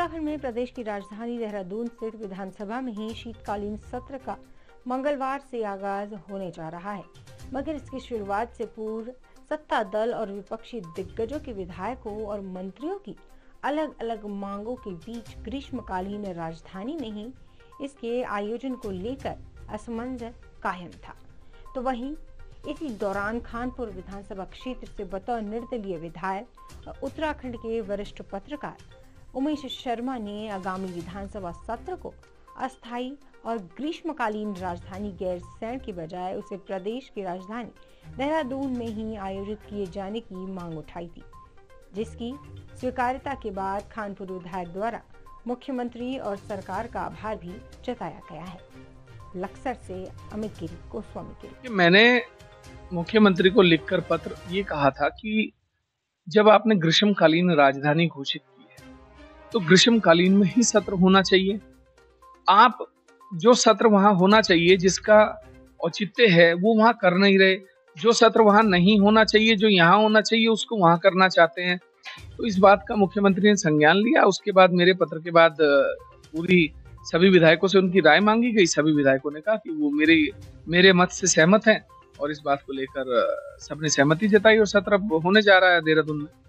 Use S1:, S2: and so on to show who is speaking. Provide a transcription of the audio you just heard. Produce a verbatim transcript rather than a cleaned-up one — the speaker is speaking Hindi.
S1: उत्तराखंड में प्रदेश की राजधानी देहरादून स्थित विधानसभा में ही शीतकालीन सत्र का मंगलवार से आगाज होने जा रहा है, मगर इसकी शुरुआत से पूर्व सत्ता दल और विपक्षी दिग्गजों के विधायकों और मंत्रियों की अलग अलग मांगों के बीच ग्रीष्मकालीन राजधानी में ही इसके आयोजन को लेकर असमंजस कायम था। तो वहीं इसी दौरान खानपुर विधानसभा क्षेत्र से बतौर निर्दलीय विधायक और उत्तराखंड के वरिष्ठ पत्रकार उमेश शर्मा ने आगामी विधानसभा सत्र को अस्थायी और ग्रीष्मकालीन राजधानी गैरसैंण के बजाय उसे प्रदेश की राजधानी देहरादून में ही आयोजित किए जाने की मांग उठाई थी, जिसकी स्वीकार्यता के बाद खानपुर विधायक द्वारा मुख्यमंत्री और सरकार का आभार भी जताया गया है। लक्सर से अमित गिरी गोस्वामी के
S2: मैंने मुख्यमंत्री को लिखकर पत्र ये कहा था कि जब आपने ग्रीष्मकालीन राजधानी घोषित की है तो ग्रीष्मकालीन में ही सत्र होना चाहिए। आप जो सत्र वहां होना चाहिए, जिसका औचित्य है, वो वहां कर नहीं रहे। जो सत्र वहां नहीं होना चाहिए, जो यहाँ होना चाहिए, उसको वहां करना चाहते हैं। तो इस बात का मुख्यमंत्री ने संज्ञान लिया। उसके बाद मेरे पत्र के बाद पूरी सभी विधायकों से उनकी राय मांगी गई। सभी विधायकों ने कहा कि वो मेरे मेरे मत से सहमत हैं और इस बात को लेकर सबने सहमति जताई और सत्र होने जा रहा है देहरादून में।